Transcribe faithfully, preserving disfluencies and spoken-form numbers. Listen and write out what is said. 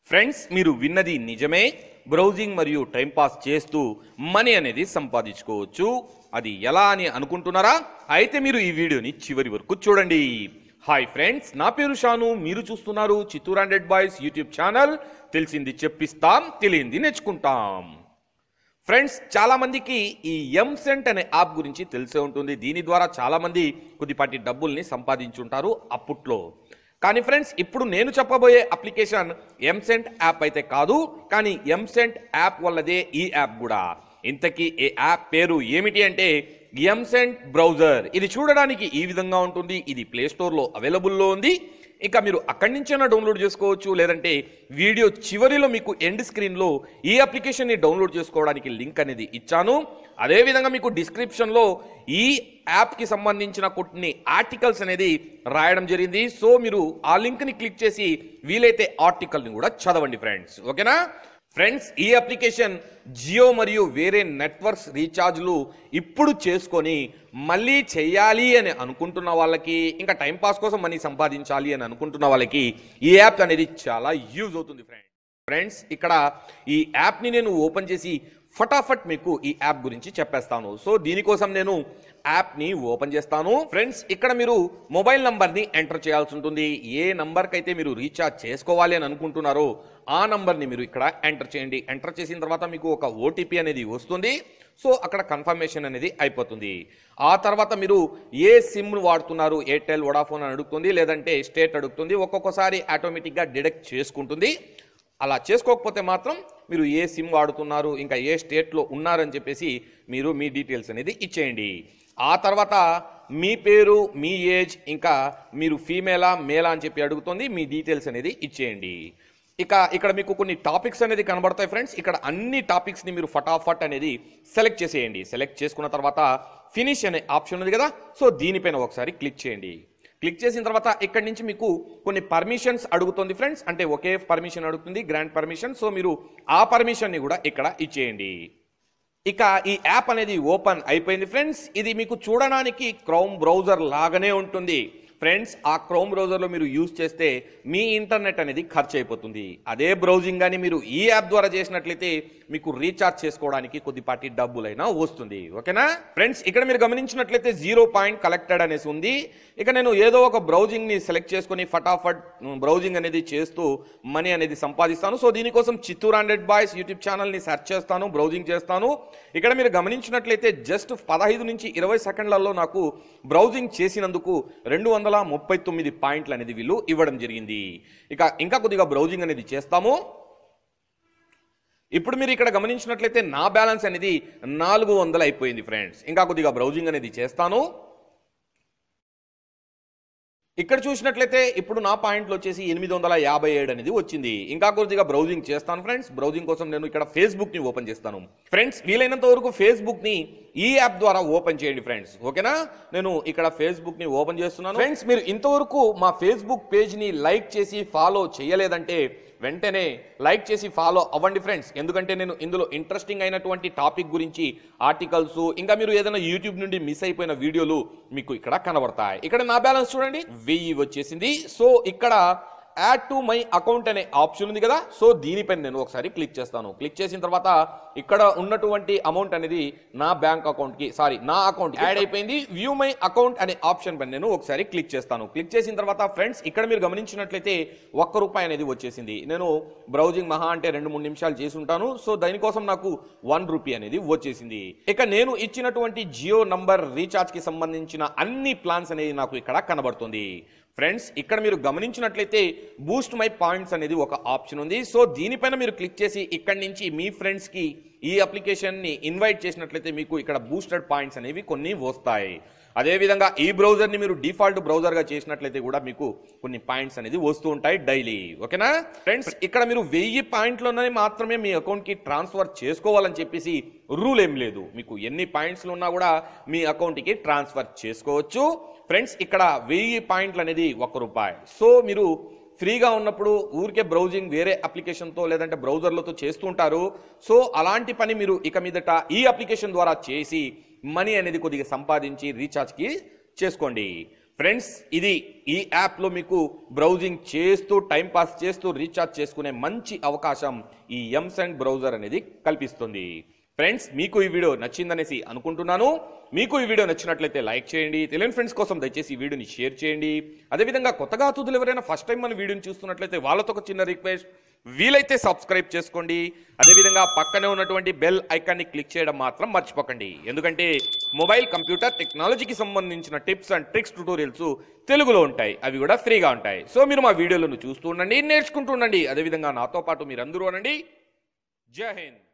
Friends మీరు విన్నది నిజమే. బ్రౌజింగ్ మరియు టైం పాస్ చేస్తూ మనీ అనేది సంపాదించుకోవచ్చు. అది ఎలా అని అనుకుంటున్నారా? అయితే మీరు ఈ వీడియోని చివరి వరకు చూడండి. హాయ్ ఫ్రెండ్స్, నా పేరు షాను. మీరు చూస్తున్నారు Chittoor hundred boys YouTube channel. తెలిసింది చెప్పిస్తాం, తెలియంది నేర్చుకుంటాం. ఫ్రెండ్స్, చాలా మందికి ఈ ఎంసెంట్ అనే యాప్ గురించి తెలిసే ఉంటుంది. దీని ద్వారా చాలా మంది కొద్దిపాటి డబ్బుల్ని సంపాదించుంటారు అప్పట్లో. కానీ ఫ్రెండ్స్, ఇప్పుడు నేను చెప్పబోయే అప్లికేషన్ ఎంసెంట్ యాప్ అయితే కాదు, కానీ ఎంసెంట్ యాప్ వల్లదే ఈ యాప్ కూడా. ఇంతకీ ఈ యాప్ పేరు ఏమిటి అంటే ఎంసెంట్ బ్రౌజర్. ఇది చూడడానికి ఈ విధంగా ఉంటుంది. ఇది ప్లే స్టోర్లో అవైలబుల్లో ఉంది. ఇంకా మీరు అక్కడి నుంచైనా డౌన్లోడ్ చేసుకోవచ్చు, లేదంటే వీడియో చివరిలో మీకు ఎండ్ స్క్రీన్లో ఈ అప్లికేషన్ని డౌన్లోడ్ చేసుకోవడానికి లింక్ అనేది ఇచ్చాను. అదేవిధంగా మీకు డిస్క్రిప్షన్లో ఈ యాప్కి సంబంధించిన కొన్ని ఆర్టికల్స్ అనేది రాయడం జరిగింది. సో మీరు ఆ లింక్ని క్లిక్ చేసి వీలైతే ఆర్టికల్ని కూడా చదవండి ఫ్రెండ్స్. ఓకేనా ఫ్రెండ్స్, ఈ అప్లికేషన్ జియో మరియు వేరే నెట్వర్క్స్ రీఛార్జ్లు ఇప్పుడు చేసుకొని మళ్ళీ చేయాలి అని అనుకుంటున్న వాళ్ళకి, ఇంకా టైంపాస్ కోసం మనీ సంపాదించాలి అని అనుకుంటున్న వాళ్ళకి ఈ యాప్ అనేది చాలా యూజ్ అవుతుంది ఫ్రెండ్స్. ఫ్రెండ్స్ ఇక్కడ ఈ యాప్ని నేను ఓపెన్ చేసి ఫటాఫట్ మీకు ఈ యాప్ గురించి చెప్పేస్తాను. సో దీనికోసం నేను యాప్ని ఓపెన్ చేస్తాను. ఫ్రెండ్స్, ఇక్కడ మీరు మొబైల్ నంబర్ని ఎంటర్ చేయాల్సి ఉంటుంది. ఏ నంబర్కి అయితే మీరు రీఛార్జ్ చేసుకోవాలి అని అనుకుంటున్నారో ఆ నంబర్ని మీరు ఇక్కడ ఎంటర్ చేయండి. ఎంటర్ చేసిన తర్వాత మీకు ఒక ఓటీపీ అనేది వస్తుంది. సో అక్కడ కన్ఫర్మేషన్ అనేది అయిపోతుంది. ఆ తర్వాత మీరు ఏ సిమ్ వాడుతున్నారు, ఎయిర్టెల్, వోడాఫోన్ అని అడుగుతుంది, లేదంటే స్టేట్ అడుగుతుంది. ఒక్కొక్కసారి ఆటోమేటిక్గా డిడక్ట్ చేసుకుంటుంది. అలా చేసుకోకపోతే మాత్రం మీరు ఏ సిమ్ వాడుతున్నారు, ఇంకా ఏ స్టేట్లో ఉన్నారని చెప్పేసి మీరు మీ డీటెయిల్స్ అనేది ఇచ్చేయండి. ఆ తర్వాత మీ పేరు, మీ ఏజ్, ఇంకా మీరు ఫీమేలా మేలా అని చెప్పి అడుగుతుంది. మీ డీటెయిల్స్ అనేది ఇచ్చేయండి. ఇక ఇక్కడ మీకు కొన్ని టాపిక్స్ అనేది కనబడతాయి ఫ్రెండ్స్. ఇక్కడ అన్ని టాపిక్స్ని మీరు ఫటాఫట్ అనేది సెలెక్ట్ చేసేయండి. సెలెక్ట్ చేసుకున్న తర్వాత ఫినిష్ అనే ఆప్షన్ ఉంది కదా, సో దీనిపైన ఒకసారి క్లిక్ చేయండి. క్లిక్ చేసిన తర్వాత ఇక్కడి నుంచి మీకు కొన్ని పర్మిషన్స్ అడుగుతుంది ఫ్రెండ్స్. అంటే ఒకే పర్మిషన్ అడుగుతుంది, గ్రాంట్ పర్మిషన్. సో మీరు ఆ పర్మిషన్ని కూడా ఇక్కడ ఇచ్చేయండి. ఇక ఈ యాప్ అనేది ఓపెన్ అయిపోయింది ఫ్రెండ్స్. ఇది మీకు చూడడానికి క్రోమ్ బ్రౌజర్ లాగానే ఉంటుంది ఫ్రెండ్స్. ఆ క్రోమ్ బ్రౌజర్లో మీరు యూజ్ చేస్తే మీ ఇంటర్నెట్ అనేది ఖర్చు అయిపోతుంది. అదే బ్రౌజింగ్ కానీ మీరు ఈ యాప్ ద్వారా చేసినట్లయితే మీకు రీఛార్జ్ చేసుకోవడానికి కొద్దిపాటి డబ్బులైనా వస్తుంది. ఓకేనా ఫ్రెండ్స్, ఇక్కడ మీరు గమనించినట్లయితే జీరో పాయింట్ కలెక్టెడ్ అనేసి ఉంది. ఇక నేను ఏదో ఒక బ్రౌజింగ్ని సెలెక్ట్ చేసుకొని ఫటాఫట్ బ్రౌజింగ్ అనేది చేస్తూ మనీ అనేది సంపాదిస్తాను. సో దీనికోసం చిత్తూరు హండ్రెడ్ బాయ్స్ యూట్యూబ్ ఛానల్ని సెర్చ్ చేస్తాను, బ్రౌజింగ్ చేస్తాను. ఇక్కడ మీరు గమనించినట్లయితే జస్ట్ పదహైదు నుంచి ఇరవై సెకండ్లలో నాకు బ్రౌజింగ్ చేసినందుకు రెండు వందల ముప్పై తొమ్మిది పాయింట్లు అనేది వీళ్ళు ఇవ్వడం జరిగింది. ఇక ఇంకా కొద్దిగా బ్రౌజింగ్ అనేది చేస్తాము. ఇప్పుడు మీరు ఇక్కడ గమనించినట్లయితే నా బ్యాలెన్స్ అనేది నాలుగు వందలు అయిపోయింది ఫ్రెండ్స్. ఇంకా కొద్దిగా బ్రౌజింగ్ అనేది చేస్తాను. ఇక్కడ చూసినట్లయితే ఇప్పుడు నా పాయింట్లు వచ్చేసి ఎనిమిది వందల యాభై ఏడు అనేది వచ్చింది. ఇంకా కొద్దిగా బ్రౌజింగ్ చేస్తాను ఫ్రెండ్స్. బ్రౌజింగ్ కోసం నేను ఇక్కడ ఫేస్బుక్ ని ఓపెన్ చేస్తాను ఫ్రెండ్స్. వీలైనంత వరకు ఫేస్బుక్ ని ఈ యాప్ ద్వారా ఓపెన్ చేయండి ఫ్రెండ్స్. ఓకేనా, నేను ఇక్కడ ఫేస్బుక్ ని ఓపెన్ చేస్తున్నాను ఫ్రెండ్స్. మీరు ఇంతవరకు మా ఫేస్బుక్ పేజ్ ని లైక్ చేసి ఫాలో చేయలేదంటే వెంటనే లైక్ చేసి ఫాలో అవ్వండి ఫ్రెండ్స్. ఎందుకంటే నేను ఇందులో ఇంట్రెస్టింగ్ అయినటువంటి టాపిక్ గురించి ఆర్టికల్స్, ఇంకా మీరు ఏదైనా యూట్యూబ్ నుండి మిస్ అయిపోయిన వీడియోలు మీకు ఇక్కడ కనబడతాయి. ఇక్కడ నా బ్యాలెన్స్ చూడండి, వెయ్యి వచ్చేసింది. సో ఇక్కడ యాడ్ టు మై అకౌంట్ అనే ఆప్షన్ ఉంది కదా, సో దీనిపైన నేను ఒకసారి క్లిక్ చేస్తాను. క్లిక్ చేసిన తర్వాత ఇక్కడ ఉన్నటువంటి అమౌంట్ అనేది నా బ్యాంక్ అకౌంట్కి, సారీ నా అకౌంట్ యాడ్ అయిపోయింది. వ్యూ మై అకౌంట్ అనే ఆప్షన్ పైన నేను ఒకసారి క్లిక్ చేస్తాను. క్లిక్ చేసిన తర్వాత ఫ్రెండ్స్ ఇక్కడ మీరు గమనించినట్లయితే ఒక్క రూపాయి అనేది వచ్చేసింది. నేను బ్రౌజింగ్ మహా అంటే రెండు మూడు నిమిషాలు చేసి ఉంటాను. సో దానికోసం నాకు వన్ రూపీ అనేది వచ్చేసింది. ఇక నేను ఇచ్చినటువంటి జియో నంబర్ రీఛార్జ్ కి సంబంధించిన అన్ని ప్లాన్స్ అనేది నాకు ఇక్కడ కనబడుతుంది ఫ్రెండ్స్. ఇక్కడ మీరు గమనించినట్లయితే బూస్ట్ మై పాయింట్స్ అనేది ఒక ఆప్షన్ ఉంది. సో దీనిపైన మీరు క్లిక్ చేసి ఇక్కడి నుంచి మీ ఫ్రెండ్స్కి ఈ అప్లికేషన్ని ఇన్వైట్ చేసినట్లయితే మీకు ఇక్కడ బూస్టెడ్ పాయింట్స్ అనేవి కొన్ని వస్తాయి. అదేవిధంగా ఈ బ్రౌజర్ని మీరు డిఫాల్ట్ బ్రౌజర్గా చేసినట్లయితే కూడా మీకు కొన్ని పాయింట్స్ అనేది వస్తూ ఉంటాయి డైలీ. ఓకేనా ఫ్రెండ్స్, ఇక్కడ మీరు వెయ్యి పాయింట్లోనే మాత్రమే మీ అకౌంట్కి ట్రాన్స్ఫర్ చేసుకోవాలని చెప్పేసి రూల్ ఏం లేదు. మీకు ఎన్ని పాయింట్స్లు ఉన్నా కూడా మీ అకౌంట్కి ట్రాన్స్ఫర్ చేసుకోవచ్చు ఫ్రెండ్స్. ఇక్కడ వెయ్యి పాయింట్లు అనేది ఒక్క రూపాయి. సో మీరు ఫ్రీగా ఉన్నప్పుడు ఊరికే బ్రౌజింగ్ వేరే అప్లికేషన్తో లేదంటే బ్రౌజర్లతో చేస్తూ ఉంటారు. సో అలాంటి పని మీరు ఇక మీదట ఈ అప్లికేషన్ ద్వారా చేసి మనీ అనేది కొద్దిగా సంపాదించి రీఛార్జ్కి చేసుకోండి ఫ్రెండ్స్, ఇది ఈ యాప్లో మీకు బ్రౌజింగ్ చేస్తూ టైంపాస్ చేస్తూ రీఛార్జ్ చేసుకునే మంచి అవకాశం ఈ ఎంసెండ్ బ్రౌజర్ అనేది కల్పిస్తుంది. ఫ్రెండ్స్, మీకు ఈ వీడియో నచ్చిందనేసి అనుకుంటున్నాను. మీకు ఈ వీడియో నచ్చినట్లయితే లైక్ చేయండి. తెలియని ఫ్రెండ్స్ కోసం దయచేసి ఈ వీడియోని షేర్ చేయండి. అదేవిధంగా కొత్తగా అతిథులు ఎవరైనా ఫస్ట్ టైం మన వీడియోని చూస్తున్నట్లయితే వాళ్ళతో ఒక చిన్న రిక్వెస్ట్, వీలైతే సబ్స్క్రైబ్ చేసుకోండి. అదేవిధంగా పక్కనే ఉన్నటువంటి బెల్ ఐకాన్ని క్లిక్ చేయడం మాత్రం మర్చిపోకండి. ఎందుకంటే మొబైల్ కంప్యూటర్ టెక్నాలజీకి సంబంధించిన టిప్స్ అండ్ ట్రిక్స్ ట్యూటోరియల్స్ తెలుగులో ఉంటాయి. అవి కూడా ఫ్రీగా ఉంటాయి. సో మీరు మా వీడియోలను చూస్తూ ఉండండి, నేర్చుకుంటూ ఉండండి. అదేవిధంగా నాతో పాటు మీరందరూ అనండి. జై హింద్.